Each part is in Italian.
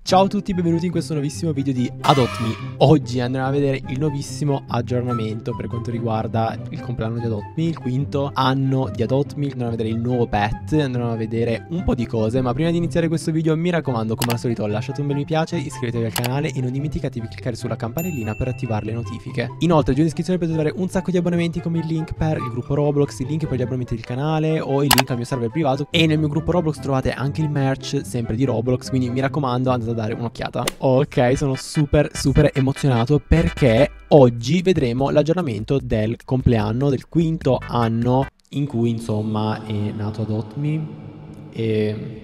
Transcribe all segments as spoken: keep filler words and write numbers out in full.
Ciao a tutti, benvenuti in questo nuovissimo video di Adopt Me. Oggi andremo a vedere il nuovissimo aggiornamento per quanto riguarda il compleanno di Adopt Me, il quinto anno di Adopt Me. Andremo a vedere il nuovo pet, andremo a vedere un po' di cose, ma prima di iniziare questo video mi raccomando, come al solito, lasciate un bel mi piace, iscrivetevi al canale e non dimenticatevi di cliccare sulla campanellina per attivare le notifiche. Inoltre giù in descrizione potete trovare un sacco di abbonamenti come il link per il gruppo Roblox, il link per gli abbonamenti del canale o il link al mio server privato, e nel mio gruppo Roblox trovate anche il merch sempre di Roblox, quindi mi raccomando andate a dare un'occhiata. Ok, sono super super emozionato perché oggi vedremo l'aggiornamento del compleanno del quinto anno in cui insomma è nato Adopt Me e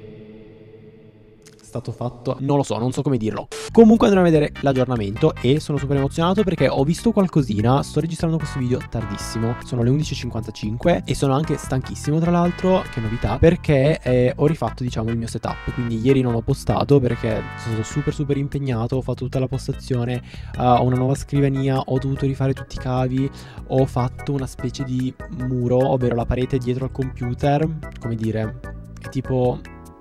è stato fatto, non lo so, non so come dirlo. Comunque andremo a vedere l'aggiornamento e sono super emozionato perché ho visto qualcosina. Sto registrando questo video tardissimo, sono le undici e cinquantacinque e sono anche stanchissimo, tra l'altro, che novità, perché eh, ho rifatto diciamo il mio setup. Quindi ieri non ho postato perché sono stato super super impegnato, ho fatto tutta la postazione, uh, ho una nuova scrivania, ho dovuto rifare tutti i cavi, ho fatto una specie di muro, ovvero la parete dietro al computer, come dire, è tipo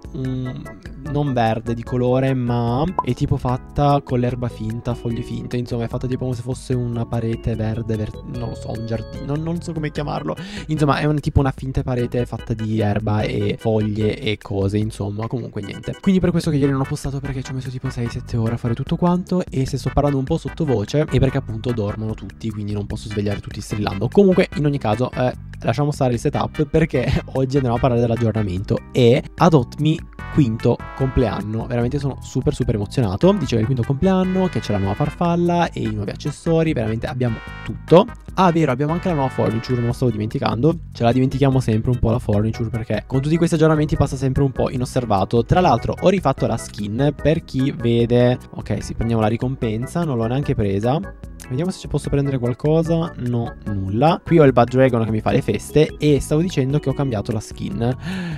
Mm, non verde di colore, ma è tipo fatta con l'erba finta, foglie finte, insomma è fatta tipo come se fosse una parete verde, ver non lo so, un giardino, non, non so come chiamarlo, insomma è un, tipo una finta parete fatta di erba e foglie e cose, insomma, comunque niente. Quindi per questo che ieri non ho postato, perché ci ho messo tipo sei sette ore a fare tutto quanto, e se sto parlando un po' sottovoce è perché appunto dormono tutti, quindi non posso svegliare tutti strillando. Comunque in ogni caso eh, lasciamo stare il setup perché oggi andremo a parlare dell'aggiornamento e Adopt Me quinto compleanno. Veramente sono super super emozionato. Dicevo il quinto compleanno, che c'è la nuova farfalla e i nuovi accessori, veramente abbiamo tutto. Ah vero, abbiamo anche la nuova furniture, non lo stavo dimenticando. Ce la dimentichiamo sempre un po' la furniture perché con tutti questi aggiornamenti passa sempre un po' inosservato. Tra l'altro ho rifatto la skin per chi vede. Ok, sì, prendiamo la ricompensa, non l'ho neanche presa. Vediamo se ci posso prendere qualcosa. No, nulla. Qui ho il Bad Dragon che mi fa le feste e stavo dicendo che ho cambiato la skin.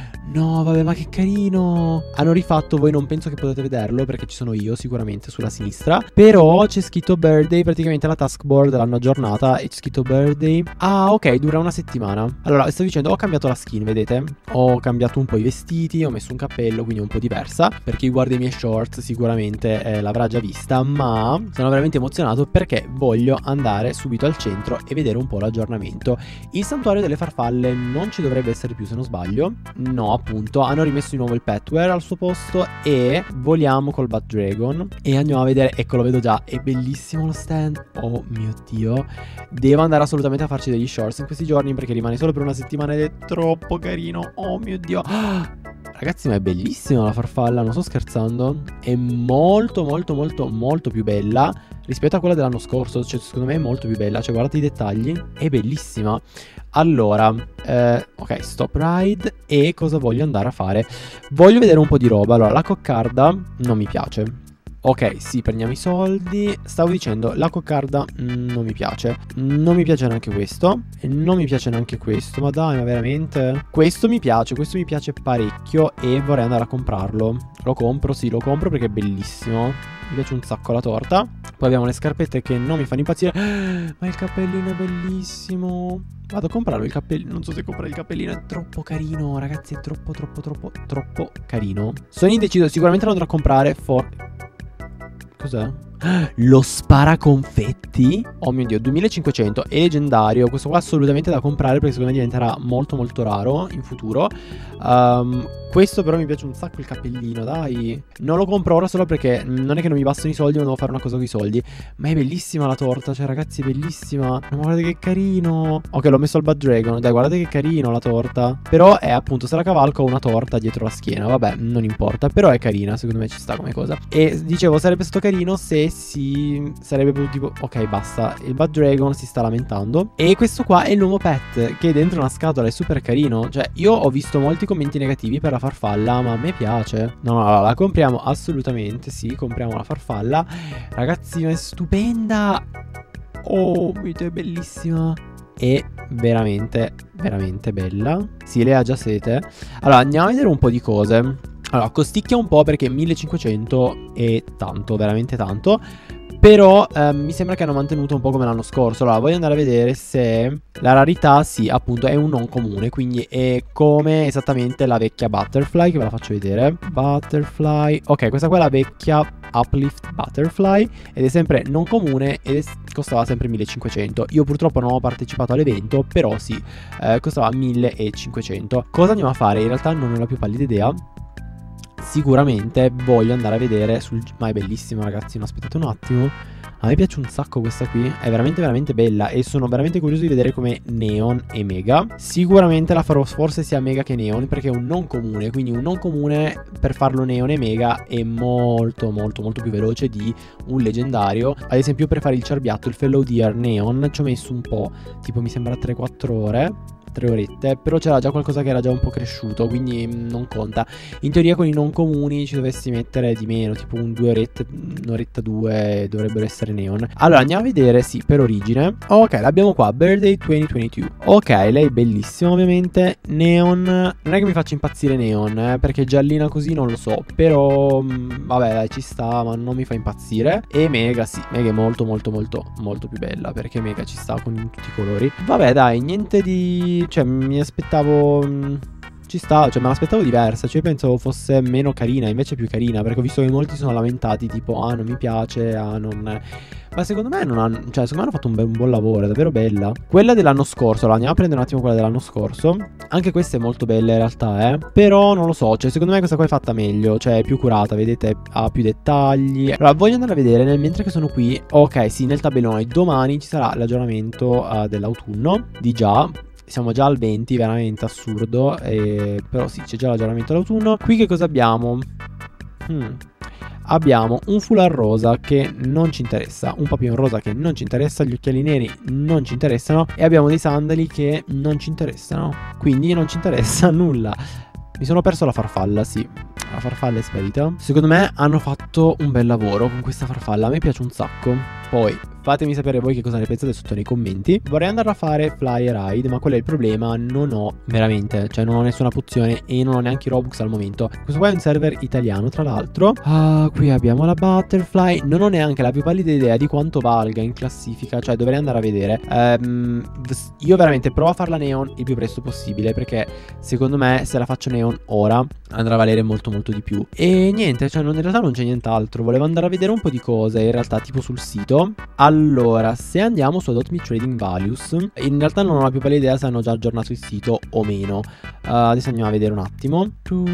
No, vabbè, ma che carino. Hanno rifatto, voi non penso che potete vederlo perché ci sono io sicuramente sulla sinistra, però c'è scritto birthday, praticamente la taskboard l'hanno aggiornata e c'è scritto birthday. Ah, ok, dura una settimana. Allora, stavo dicendo, ho cambiato la skin, vedete? Ho cambiato un po' i vestiti, ho messo un cappello, quindi un po' diversa. Per chi guarda i miei shorts sicuramente eh, l'avrà già vista, ma sono veramente emozionato perché voglio andare subito al centro e vedere un po' l'aggiornamento. Il santuario delle farfalle non ci dovrebbe essere più, se non sbaglio. No, appunto, hanno rimesso di nuovo il petware al suo posto e voliamo col Bad Dragon e andiamo a vedere. Ecco, lo vedo già, è bellissimo lo stand. Oh mio Dio, devo andare assolutamente a farci degli shorts in questi giorni perché rimane solo per una settimana ed è troppo carino. Oh mio Dio, ah, ragazzi, ma è bellissima la farfalla, non sto scherzando. È molto molto molto molto più bella rispetto a quella dell'anno scorso, cioè secondo me è molto più bella, cioè guardate i dettagli, è bellissima. Allora, eh, ok, stop ride. E cosa voglio andare a fare? Voglio vedere un po' di roba. Allora, la coccarda non mi piace. Ok, sì, prendiamo i soldi. Stavo dicendo, la coccarda mm, non mi piace. Non mi piace neanche questo. E non mi piace neanche questo. Ma dai, ma veramente? Questo mi piace, questo mi piace parecchio e vorrei andare a comprarlo. Lo compro, sì, lo compro perché è bellissimo. Mi piace un sacco la torta. Poi abbiamo le scarpette che non mi fanno impazzire. Ma il cappellino è bellissimo. Vado a comprarlo il cappellino. Non so se comprare il cappellino, è troppo carino. Ragazzi, è troppo troppo troppo troppo carino. Sono indeciso, sicuramente lo andrò a comprare for... Cos'è? Lo sparaconfetti? Oh mio Dio, duemilacinquecento, è leggendario. Questo qua assolutamente da comprare perché secondo me diventerà molto molto raro in futuro. um, Questo però mi piace un sacco il cappellino, dai. Non lo compro ora solo perché non è che non mi bastano i soldi, ma devo fare una cosa con i soldi. Ma è bellissima la torta, cioè ragazzi è bellissima. Ma guardate che carino. Ok, l'ho messo al Bad Dragon. Dai, guardate che carino la torta. Però è appunto, se la cavalco ho una torta dietro la schiena. Vabbè, non importa, però è carina, secondo me ci sta come cosa. E dicevo, sarebbe stato carino se si sarebbe potuto tipo... Ok, basta, il Bad Dragon si sta lamentando. E questo qua è il nuovo pet che è dentro una scatola, è super carino. Cioè io ho visto molti commenti negativi per la farfalla, ma a me piace. No, no, no, la compriamo assolutamente, sì, compriamo la farfalla. Ragazzi, ma è stupenda. Oh, mio Dio, è bellissima. È veramente, veramente bella. Sì, lei ha già sete. Allora, andiamo a vedere un po' di cose. Allora, costicchia un po' perché millecinquecento è tanto, veramente tanto. Però eh, mi sembra che hanno mantenuto un po' come l'anno scorso. Allora voglio andare a vedere se la rarità, sì, appunto è un non comune, quindi è come esattamente la vecchia Butterfly, che ve la faccio vedere. Butterfly, ok, questa qua è la vecchia Uplift Butterfly ed è sempre non comune ed è, costava sempre millecinquecento. Io purtroppo non ho partecipato all'evento, però sì, eh, costava millecinquecento. Cosa andiamo a fare? In realtà non ho la più pallida idea. Sicuramente voglio andare a vedere sul... Ma è bellissima, ragazzi, no, aspettate un attimo. A me piace un sacco questa qui, è veramente veramente bella e sono veramente curioso di vedere come Neon e Mega. Sicuramente la farò forse sia Mega che Neon, perché è un non comune, quindi un non comune per farlo Neon e Mega è molto molto molto più veloce di un leggendario. Ad esempio per fare il cerbiatto, il Fellow Deer Neon, ci ho messo un po', tipo mi sembra tre quattro ore. tre orette, però c'era già qualcosa che era già un po' cresciuto, quindi mh, non conta. In teoria con i non comuni ci dovresti mettere di meno, tipo un due orette, un'oretta due dovrebbero essere Neon. Allora andiamo a vedere, sì, per origine. Ok, l'abbiamo qua, Birthday duemilaventidue. Ok, lei è bellissima ovviamente. Neon, non è che mi faccia impazzire Neon, eh, perché giallina così non lo so, però mh, vabbè dai, ci sta, ma non mi fa impazzire. E Mega, sì, Mega è molto molto molto molto più bella, perché Mega ci sta con tutti i colori. Vabbè dai, niente di... Cioè mi aspettavo... Mh, ci sta, cioè me l'aspettavo diversa. Cioè pensavo fosse meno carina, invece è più carina, perché ho visto che molti sono lamentati tipo ah non mi piace, ah non... Ma secondo me non hanno... Cioè secondo me hanno fatto un, be un buon lavoro, è davvero bella. Quella dell'anno scorso, allora andiamo a prendere un attimo quella dell'anno scorso. Anche questa è molto bella in realtà, eh. Però non lo so, cioè secondo me questa qua è fatta meglio, cioè è più curata, vedete, ha più dettagli. Allora voglio andare a vedere, nel, mentre che sono qui. Ok, sì, nel tabellone domani ci sarà l'aggiornamento uh, dell'autunno, di già. Siamo già al venti, veramente assurdo, eh, però sì, c'è già l'aggiornamento d'autunno. Qui che cosa abbiamo? Hmm. Abbiamo un foulard rosa che non ci interessa, un papillon rosa che non ci interessa, gli occhiali neri non ci interessano e abbiamo dei sandali che non ci interessano, quindi non ci interessa nulla. Mi sono perso la farfalla, sì, la farfalla è sparita. Secondo me hanno fatto un bel lavoro con questa farfalla, a me piace un sacco. Poi fatemi sapere voi che cosa ne pensate sotto nei commenti. Vorrei andare a fare Fly Ride, ma qual è il problema? Non ho veramente, cioè non ho nessuna pozione e non ho neanche i Robux al momento. Questo qua è un server italiano tra l'altro. Ah, qui abbiamo la Butterfly. Non ho neanche la più pallida idea di quanto valga in classifica, cioè dovrei andare a vedere. um, Io veramente provo a farla Neon il più presto possibile, perché secondo me se la faccio Neon ora andrà a valere molto molto di più. E niente, cioè non, in realtà non c'è nient'altro. Volevo andare a vedere un po' di cose in realtà, tipo sul sito. Allora, se andiamo su Adopt Me Trading Values, in realtà non ho la più pallida idea se hanno già aggiornato il sito o meno. uh, Adesso andiamo a vedere un attimo.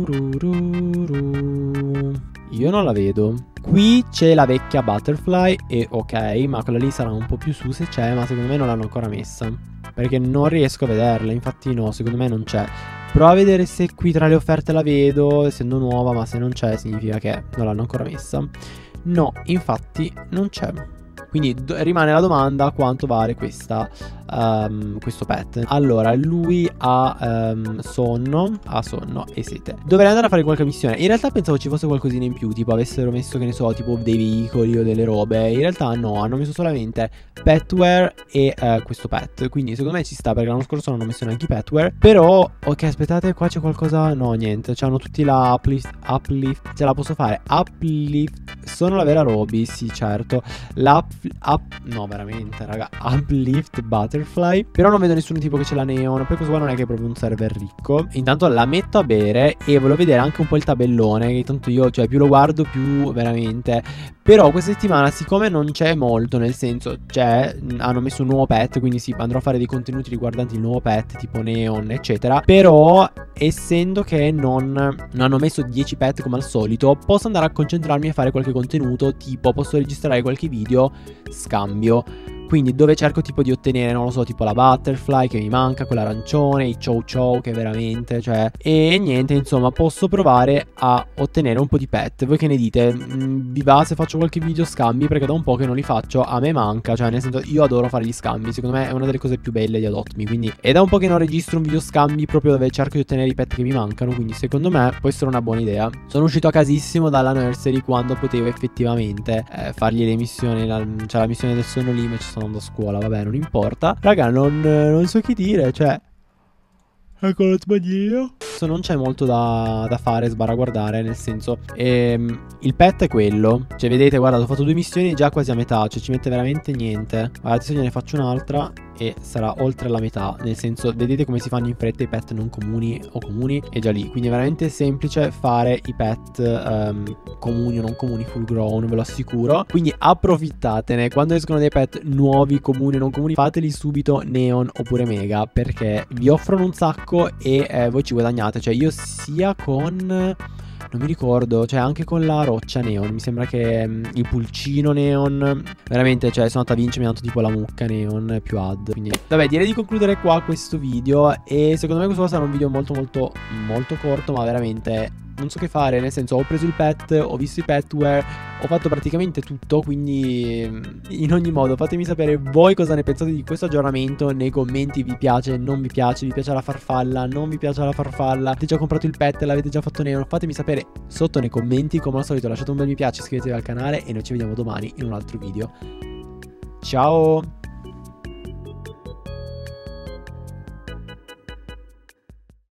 Io non la vedo. Qui c'è la vecchia Butterfly e ok, ma quella lì sarà un po' più su se c'è, ma secondo me non l'hanno ancora messa, perché non riesco a vederla, infatti no, secondo me non c'è. Provo a vedere se qui tra le offerte la vedo, essendo nuova, ma se non c'è significa che non l'hanno ancora messa. No, infatti non c'è. Quindi rimane la domanda quanto vale questa, um, questo pet. Allora, lui ha um, sonno, ha sonno e sete. Dovrei andare a fare qualche missione. In realtà pensavo ci fosse qualcosina in più, tipo avessero messo, che ne so, tipo dei veicoli o delle robe. In realtà no, hanno messo solamente petware e uh, questo pet. Quindi secondo me ci sta, perché l'anno scorso non hanno messo neanche i petware. Però, ok, aspettate, qua c'è qualcosa. No, niente, c'hanno tutti la uplift, uplift. Ce la posso fare, uplift. Sono la vera Roby, sì certo. La Up, no veramente raga, Uplift Butterfly. Però non vedo nessun tipo che ce l'ha Neon. Poi questo qua non è che è proprio un server ricco. Intanto la metto a bere e volevo vedere anche un po' il tabellone, che tanto io, cioè più lo guardo più veramente. Però questa settimana, siccome non c'è molto, nel senso c'è, hanno messo un nuovo pet, quindi sì, andrò a fare dei contenuti riguardanti il nuovo pet, tipo Neon eccetera. Però essendo che non, non hanno messo dieci pet come al solito, posso andare a concentrarmi a fare qualche contenuto, tipo posso registrare qualche video scambio, quindi dove cerco tipo di ottenere, non lo so, tipo la Butterfly che mi manca, quella arancione, i Chow Chow che veramente, cioè, e niente, insomma, posso provare a ottenere un po' di pet. Voi che ne dite? Mm, vi va se faccio qualche video scambi? Perché da un po' che non li faccio, a me manca, cioè nel senso io adoro fare gli scambi, secondo me è una delle cose più belle di Adopt Me, quindi è da un po' che non registro un video scambi proprio dove cerco di ottenere i pet che mi mancano, quindi secondo me può essere una buona idea. Sono uscito a casissimo dalla nursery quando potevo effettivamente eh, fargli le missioni, la, cioè la missione del sonno lì, ma ci sono andando a scuola, vabbè, non importa. Raga, non, non so che dire, cioè Ecco lo sbaglio. Non c'è molto da, da fare, sbarra guardare, nel senso ehm, il pet è quello. Cioè vedete, guarda, ho fatto due missioni già quasi a metà. Cioè ci mette veramente niente. Guardate, se io ne faccio un'altra e sarà oltre la metà. Nel senso, vedete come si fanno in fretta i pet non comuni o comuni. È già lì. Quindi è veramente semplice fare i pet um, comuni o non comuni full grown, ve lo assicuro. Quindi approfittatene. Quando escono dei pet nuovi, comuni o non comuni, fateli subito neon oppure mega, perché vi offrono un sacco e eh, voi ci guadagnate. Cioè io sia con... non mi ricordo, cioè anche con la roccia neon, mi sembra che um, il pulcino neon, veramente, cioè sono andata a vincere, mi ha dato tipo la mucca neon più ad. Quindi vabbè, direi di concludere qua questo video. E secondo me questo sarà un video molto molto molto corto, ma veramente non so che fare, nel senso ho preso il pet, ho visto i petware, ho fatto praticamente tutto. Quindi in ogni modo fatemi sapere voi cosa ne pensate di questo aggiornamento nei commenti. Vi piace, non vi piace, vi piace la farfalla, non vi piace la farfalla, avete già comprato il pet, l'avete già fatto neon? Fatemi sapere sotto nei commenti. Come al solito lasciate un bel mi piace, iscrivetevi al canale e noi ci vediamo domani in un altro video. Ciao!